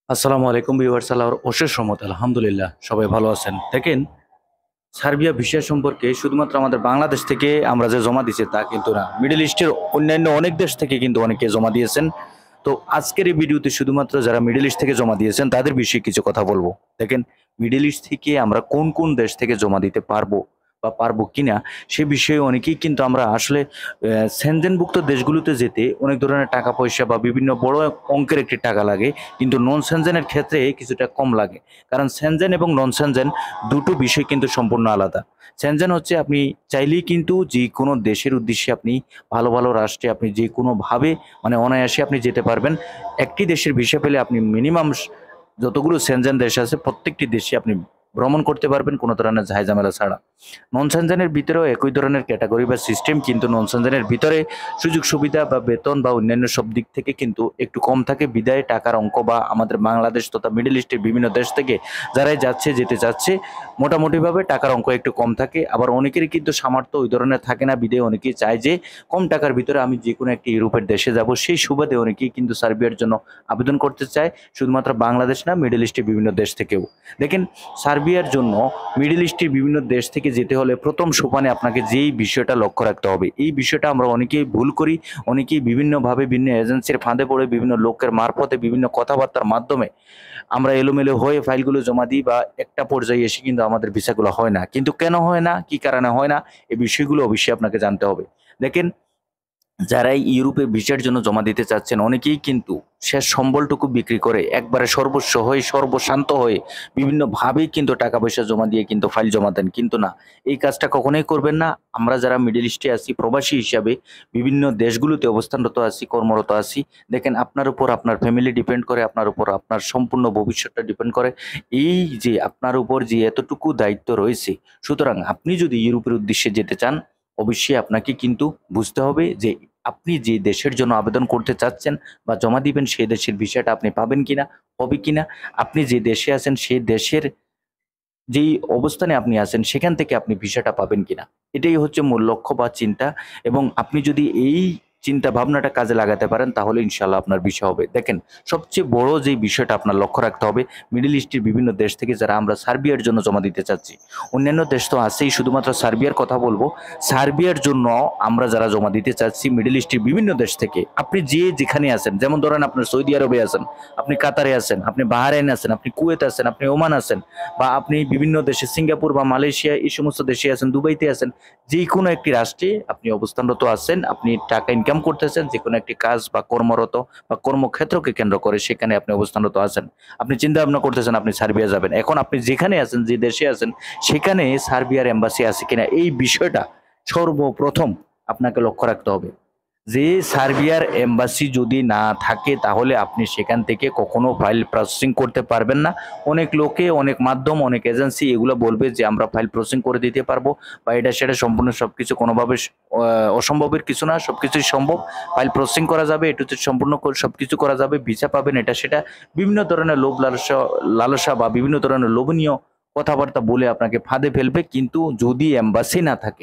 আসসালামু আলাইকুম ভিউয়ার্স, আল্লাহর অশেষ রহমত, আলহামদুলিল্লাহ সবাই ভালো আছেন। দেখেন, সার্বিয়া ভিসা সম্পর্কে শুধুমাত্র আমাদের বাংলাদেশ থেকে আমরা যে জমা দিয়েছি তা কিন্তু না, মিডল ইস্টের অন্যান্য অনেক দেশ থেকে কিন্তু অনেকে জমা দিয়েছেন। তো আজকের এই ভিডিওতে শুধুমাত্র যারা মিডল ইস্ট থেকে জমা দিয়েছেন তাদের বিষয়ে কিছু কথা বলবো। দেখেন, মিডল ইস্ট থেকে আমরা কোন কোন দেশ থেকে জমা দিতে পারবো বা পারবো কিনা সে বিষয়ে অনেকেই কিন্তু আমরা আসলে সেনজেনভুক্ত দেশগুলোতে যেতে অনেক ধরনের টাকা পয়সা বা বিভিন্ন বড় অঙ্কের একটি টাকা লাগে, কিন্তু নন সেনজেনের ক্ষেত্রে কিছুটা কম লাগে। কারণ সেনজেন এবং নন সেনজেন দুটো বিষয় কিন্তু সম্পূর্ণ আলাদা। সেনজেন হচ্ছে আপনি চাইলেই কিন্তু যে কোনো দেশের উদ্দেশ্যে আপনি ভালো ভালো রাষ্ট্রে আপনি যে কোনোভাবে মানে অনায়াসে আপনি যেতে পারবেন। একটি দেশের ভিসা পেলে আপনি মিনিমাম যতগুলো সেনজেন দেশ আছে প্রত্যেকটি দেশে আপনি ভ্রমণ করতে পারবেন কোনো ধরনের ঝামেলা ছাড়া। নন সেনজেনের ভিতরেও একই ধরনের ক্যাটাগরি বা সিস্টেম, কিন্তু নন সেনজেনের ভিতরে সুযোগ সুবিধা বা বেতন বা অন্যান্য সব দিক থেকে কিন্তু একটু কম থাকে, বিদায় টাকার অঙ্ক বা আমাদের বাংলাদেশ তথা মিডল ইস্টের বিভিন্ন দেশ থেকে যারাই যেতে চাচ্ছে মোটামুটিভাবে টাকার অঙ্ক একটু কম থাকে। আবার অনেকেরই কিন্তু সামর্থ্য ওই ধরনের থাকে না, বিদায় অনেকেই চায় যে কম টাকার ভিতরে আমি যে কোনো একটি ইউরোপের দেশে যাব, সেই সুবাদে অনেকেই কিন্তু সার্বিয়ার জন্য আবেদন করতে চায়। শুধুমাত্র বাংলাদেশ না, মিডল ইস্টের বিভিন্ন দেশ থেকেও। দেখেন, সার্বিয়ার জন্য মিডল ইস্টের বিভিন্ন দেশ থেকে যেতে হলে প্রথম সোপানে আপনাকে যেই বিষয়টা লক্ষ্য রাখতে হবে, এই বিষয়টা আমরা অনেকেই ভুল করি। অনেকেই বিভিন্নভাবে বিভিন্ন এজেন্সির ফাঁদে পড়ে বিভিন্ন লোকের মারফতে বিভিন্ন কথাবার্তার মাধ্যমে আমরা এলোমেলো হয়ে ফাইলগুলো জমা দিই, বা একটা পর্যায়ে এসে কিন্তু আমাদের ভিসাগুলো হয় না। কিন্তু কেন হয় না, কি কারণে হয় না, এই বিষয়গুলো অবশ্যই আপনাকে জানতে হবে। দেখেন, যারাই ইউরোপে ভিসার জন্য জমা দিতে চাচ্ছেন অনেকেই কিন্তু শেষ সম্বলটুকু বিক্রি করে একবারে সর্বস্ব হয়ে সর্বশান্ত হয়ে বিভিন্নভাবেই কিন্তু টাকা পয়সা জমা দিয়ে কিন্তু ফাইল জমা দেন, কিন্তু না, এই কাজটা কখনোই করবেন না। আমরা যারা মিডল ইস্টে আছি প্রবাসী হিসাবে বিভিন্ন দেশগুলোতে অবস্থানরত আছি, কর্মরত আছি, দেখেন আপনার উপর আপনার ফ্যামিলি ডিপেন্ড করে, আপনার উপর আপনার সম্পূর্ণ ভবিষ্যৎটা ডিপেন্ড করে। এই যে আপনার উপর যে এতটুকু দায়িত্ব রয়েছে, সুতরাং আপনি যদি ইউরোপের উদ্দেশ্যে যেতে চান অবশ্যই আপনাকে কিন্তু বুঝতে হবে যে আপনি যে দেশের জন্য আবেদন করতে চাচ্ছেন বা জমা দিবেন সেই দেশের ভিসাটা আপনি পাবেন কিনা, হবে কিনা, আপনি যে দেশে আছেন সেই দেশের যেই অবস্থানে আপনি আছেন সেখান থেকে আপনি ভিসাটা পাবেন কিনা, এটাই হচ্ছে মূল লক্ষ্য বা চিন্তা। এবং আপনি যদি এই চিন্তা ভাবনাটা কাজে লাগাতে পারেন তাহলে ইনশাল্লাহ আপনার ভিসা হবে। দেখেন, সবচেয়ে বড় যে বিষয়টা আপনার লক্ষ্য রাখতে হবে, মিডল ইস্টের বিভিন্ন দেশ থেকে যারা আমরা সার্বিয়ার জন্য জমা দিতে চাচ্ছি, অন্যান্য দেশ তো আছেই, শুধুমাত্র সার্বিয়ার কথা বলবো। সার্বিয়ার জন্য আমরা যারা জমা দিতে চাচ্ছি মিডল ইস্টের বিভিন্ন দেশ থেকে, আপনি যে যেখানে আছেন, যেমন ধরেন আপনার সৌদি আরবে আছেন, আপনি কাতারে আছেন, আপনি বাহারাইন আছেন, আপনি কুয়েত আছেন, আপনি ওমান আছেন, বা আপনি বিভিন্ন দেশে সিঙ্গাপুর বা মালয়েশিয়া এই সমস্ত দেশে আছেন, দুবাইতে আছেন, যে কোনো একটি রাষ্ট্রে আপনি অবস্থানরত আছেন, আপনি টাকা ইনকাম করতেছেন, যে কোনো একটি কাজ বা কর্মরত বা কর্মক্ষেত্রকে কেন্দ্র করে সেখানে আপনি অবস্থানরত আছেন, আপনি চিন্তা ভাবনা করতেছেন আপনি সার্বিয়া যাবেন। এখন আপনি যেখানে আছেন, যে দেশে আছেন, সেখানে সার্বিয়ার এম্বাসি আছে কিনা এই বিষয়টা সর্বপ্রথম আপনাকে লক্ষ্য রাখতে হবে। যে সার্বিয়ার এম্বাসি যদি না থাকে তাহলে আপনি সেখান থেকে কখনো ফাইল প্রসেসিং করতে পারবেন না। অনেক লোকে, অনেক মাধ্যম, অনেক এজেন্সি এগুলো বলবে যে আমরা ফাইল প্রসেসিং করে দিতে পারবো, বা এটা সেটা সম্পূর্ণ সবকিছু কোনোভাবে অসম্ভবের কিছু না, সবকিছুই সম্ভব। ফাইল প্রসেসিং করা যাবে, এটুতে সম্পূর্ণ সবকিছু করা যাবে, ভিসা পাবেন, এটা সেটা বিভিন্ন ধরনের লোভ লালসা লালসা বা বিভিন্ন ধরনের লোভনীয় কথাবার্তা বলে আপনাকে ফাঁদে ফেলবে। কিন্তু যদি এম্বাসি না থাকে,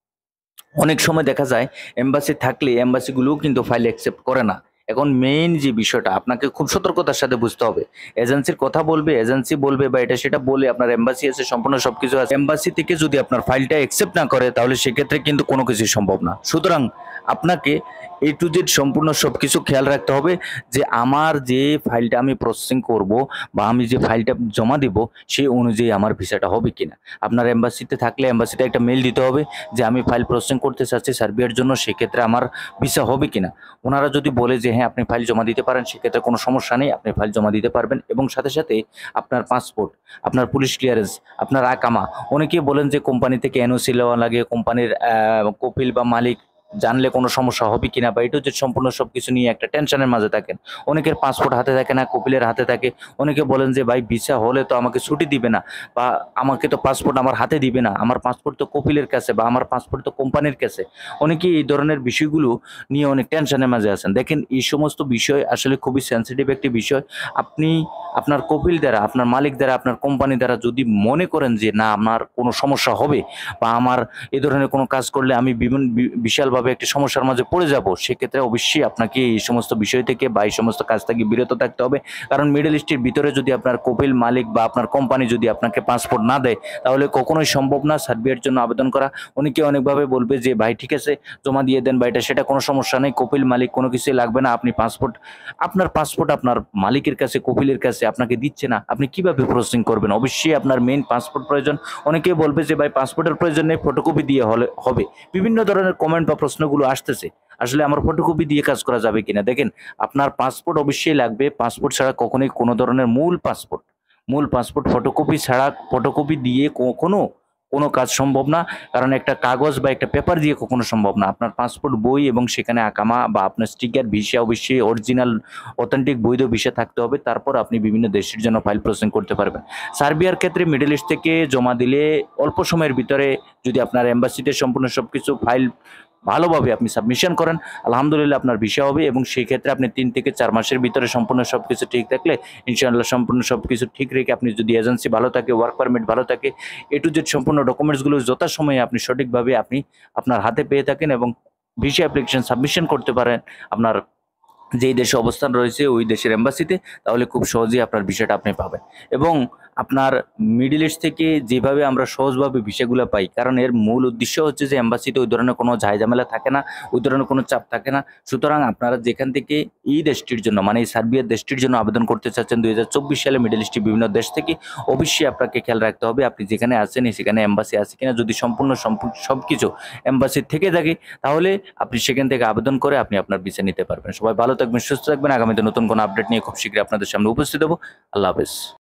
অনেক সময় দেখা যায় এম্বাসি থাকলে এম্বাসিগুলোও কিন্তু ফাইল অ্যাকসেপ্ট করে না। এখন মেইন যে বিষয়টা আপনাকে খুব সতর্কতার সাথে বুঝতে হবে, এজেন্সির কথা বলবে, এজেন্সি বলবে বা এটা সেটা বলে আপনার এম্বাসি আছে, সম্পূর্ণ সবকিছু আছে, এম্বাসি থেকে যদি আপনার ফাইলটা অ্যাকসেপ্ট না করে তাহলে সেক্ষেত্রে কিন্তু কোনো কিছুই সম্ভব না। সুতরাং আপনাকে এ টু জেড সম্পূর্ণ সবকিছু খেয়াল রাখতে হবে যে আমার যে ফাইলটা আমি প্রসেসিং করব বা আমি যে ফাইলটা জমা দিব সেই অনুযায়ী আমার ভিসাটা হবে কিনা। আপনার এম্বাসিতে থাকলে এম্বাসিতে একটা মেল দিতে হবে যে আমি ফাইল প্রসেসিং করতে চাচ্ছি সার্বিয়ার জন্য, সেক্ষেত্রে আমার ভিসা হবে কিনা। ওনারা যদি বলে যে হ্যাঁ আপনি ফাইল জমা দিতে পারেন, সেক্ষেত্রে কোনো সমস্যা নেই, আপনি ফাইল জমা দিতে পারবেন। এবং সাথে সাথে আপনার পাসপোর্ট, আপনার পুলিশ ক্লিয়ারেন্স, আপনার আকামা, অনেকেই বলেন যে কোম্পানি থেকে এনওসি নেওয়া লাগে, কোম্পানির কপিল বা মালিক জানলে কোনো সমস্যা হবে কিনা, বা এটা হচ্ছে সম্পূর্ণ সবকিছু নিয়ে একটা টেনশনের মাঝে থাকেন। অনেকের পাসপোর্ট হাতে থাকে না, কপিলের হাতে থাকে। অনেকে বলেন যে ভাই ভিসা হলে তো আমাকে ছুটি দিবে না, বা আমাকে তো পাসপোর্ট আমার হাতে দিবে না, আমার পাসপোর্ট তো কপিলের কাছে বা আমার পাসপোর্ট তো কোম্পানির কাছে। অনেকেই এই ধরনের বিষয়গুলো নিয়ে অনেক টেনশনের মাঝে আছেন। দেখেন, এই সমস্ত বিষয় আসলে খুবই সেন্সিটিভ একটি বিষয়। আপনি আপনার কপিল দ্বারা, আপনার মালিক দ্বারা, আপনার কোম্পানি দ্বারা যদি মনে করেন যে না আমার কোনো সমস্যা হবে বা আমার এ ধরনের কোনো কাজ করলে আমি বিভিন্ন বিশালভাবে একটি সমস্যার মাঝে পড়ে যাব, সেক্ষেত্রে অবশ্যই আপনাকে এই সমস্ত বিষয় থেকে বা এই সমস্ত কাজ থেকে বিরত থাকতে হবে। কারণ মিডল ইস্টের ভিতরে যদি আপনার কপিল মালিক বা আপনার কোম্পানি যদি আপনাকে পাসপোর্ট না দেয়, তাহলে কখনোই সম্ভব না সার্বিয়ার জন্য আবেদন করা। অনেকে অনেকভাবে বলবে যে ভাই ঠিক আছে জমা দিয়ে দেন বা এটা সেটা, কোনো সমস্যা নেই, কপিল মালিক কোনো কিছুই লাগবে না, আপনি পাসপোর্ট, আপনার পাসপোর্ট আপনার মালিকের কাছে, কপিলের কাছে আপনাকে দিচ্ছে না, আপনি কিভাবে প্রসেসিং করবেন? অবশ্যই আপনার মেইন পাসপোর্ট প্রয়োজন। অনেকেই বলবে যে ভাই পাসপোর্টের প্রয়োজন নেই, ফটোকপি দিয়ে হলে হবে। বিভিন্ন ধরনের কমেন্ট বা প্রশ্নগুলো আসতেছে, আসলে আমার ফটোকপি দিয়ে কাজ করা যাবে কিনা। দেখেন, আপনার পাসপোর্ট অবশ্যই লাগবে। পাসপোর্ট ছাড়া কখনোই কোনো ধরনের মূল পাসপোর্ট ফটোকপি ছাড়া, ফটোকপি দিয়ে কখনো কোনো কাজ সম্ভব না। কারণ একটা কাগজ বা একটা পেপার দিয়ে কখনো সম্ভব না। আপনার পাসপোর্ট বই এবং সেখানে আকামা বা আপনার স্টিকার, ভিসা, অবশ্যই অরিজিনাল অথেন্টিক বৈধ ভিসা থাকতে হবে। তারপর আপনি বিভিন্ন দেশের জন্য ফাইল প্রসেসিং করতে পারবেন। সার্বিয়ার ক্ষেত্রে মিডল ইস্ট থেকে জমা দিলে অল্প সময়ের ভিতরে, যদি আপনার এম্বাসিতে সম্পূর্ণ সবকিছু ফাইল ভালোভাবে আপনি সাবমিশন করেন, আলহামদুলিল্লাহ আপনার ভিসা হবে। এবং সেই ক্ষেত্রে আপনি 3 থেকে 4 মাসের ভিতরে সম্পূর্ণ সবকিছু ঠিক থাকলে ইনশাআল্লাহ, সম্পূর্ণ সবকিছু ঠিক রেখে আপনি যদি এজেন্সি ভালো থাকে, ওয়ার্ক পারমিট ভালো থাকে, এ টু জেড সম্পূর্ণ ডকুমেন্টসগুলো যথাসময়ে আপনি সঠিকভাবে আপনি আপনার হাতে পেয়ে থাকেন এবং ভিসা অ্যাপ্লিকেশন সাবমিশন করতে পারেন আপনার যেই দেশে অবস্থান রয়েছে ওই দেশের এম্বাসিতে, তাহলে খুব সহজেই আপনার ভিসাটা আপনি পাবেন। এবং আপনার মিডল ইস্ট থেকে যেভাবে আমরা সহজভাবে ভিসাগুলো পাই, কারণ এর মূল উদ্দেশ্য হচ্ছে যে এম্বাসিতে ওই ধরনের কোনো ঝামেলা থাকে না, ওই ধরনের কোনো চাপ থাকে না। সুতরাং আপনারা যেখান থেকে এই দেশটির জন্য, মানে এই সার্বিয়ার দেশটির জন্য আবেদন করতে চাচ্ছেন 2024 সালে মিডল ইস্টের বিভিন্ন দেশ থেকে, অবশ্যই আপনাকে খেয়াল রাখতে হবে আপনি যেখানে আছেন সেখানে এম্বাসি আছে কিনা। যদি সম্পূর্ণ সবকিছু এম্বাসি থেকে থাকে, তাহলে আপনি সেখান থেকে আবেদন করে আপনি আপনার ভিসা নিতে পারবেন। সবাই ভালো থাকবেন, সুস্থ থাকবেন। আগামীতে নতুন কোনো আপডেট নিয়ে খুব শীঘ্রই আপনাদের সামনে উপস্থিত হবো। আল্লাহ হাফেজ।